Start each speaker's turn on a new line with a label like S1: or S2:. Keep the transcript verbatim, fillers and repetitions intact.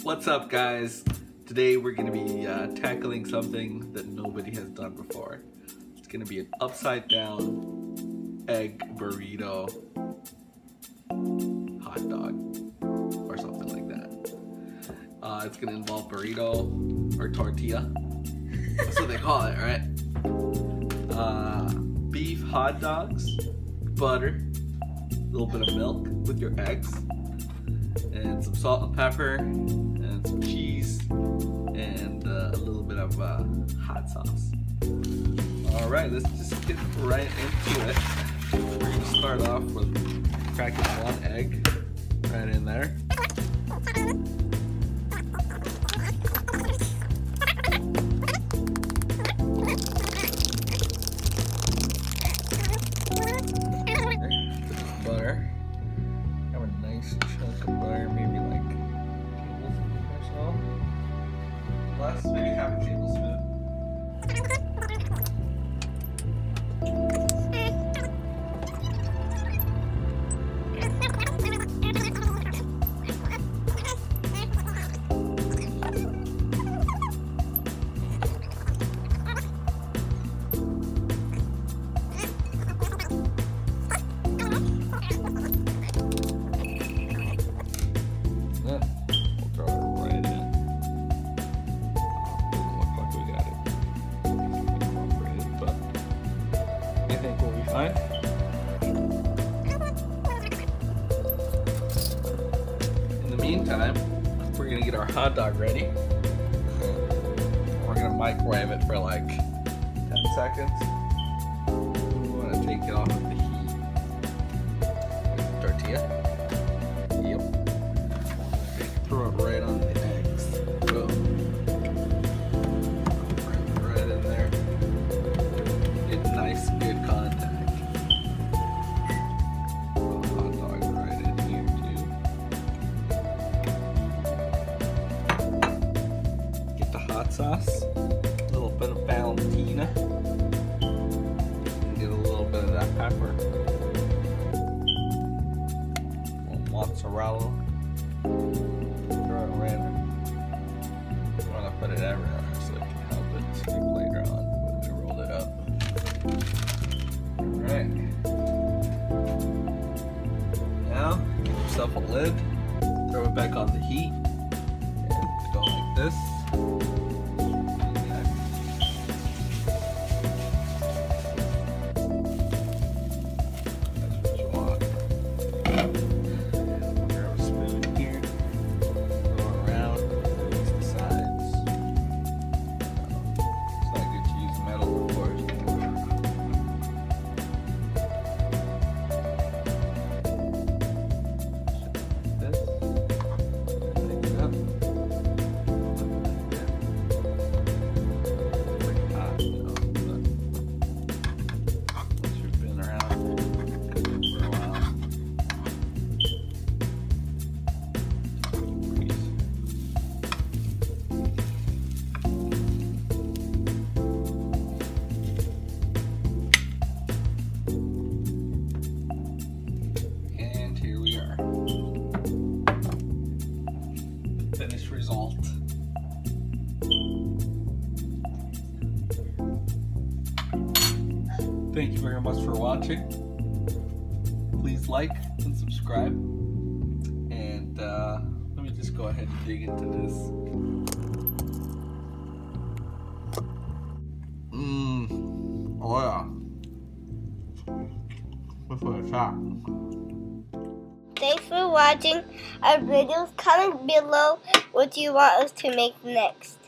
S1: What's up, guys? Today we're going to be uh, tackling something that nobody has done before. It's going to be an upside down egg burrito hot dog or something like that. Uh, it's going to involve burrito or tortilla. That's what they call it, right? Uh, beef hot dogs, butter, a little bit of milk with your eggs, and some salt and pepper, and some cheese, and uh, a little bit of uh, hot sauce. Alright, let's just get right into it. We're going to start off with cracking one egg right in there. Butter. Have a nice chunk of butter, maybe like a tablespoon or so. Less, maybe half a tablespoon. Fine. In the meantime, we're gonna get our hot dog ready. We're gonna microwave it for like ten seconds. We wanna take it off of the heat. Tortilla. Yep. Throw it right on the eggs. Boom. Right in there. Get nice, good contact. Sauce, a little bit of Valentina, and get a little bit of that pepper, a little mozzarella, throw it right in. You want to put it everywhere so it can help it stick later on when we roll it up. Alright, now give yourself a lid, throw it back on the heat, and go like this. Finished result. Thank you very much for watching. Please like and subscribe. And uh, let me just go ahead and dig into this. Mmm. Oh yeah. That's what it's at.
S2: Thanks for watching our videos. Comment below what you want us to make next.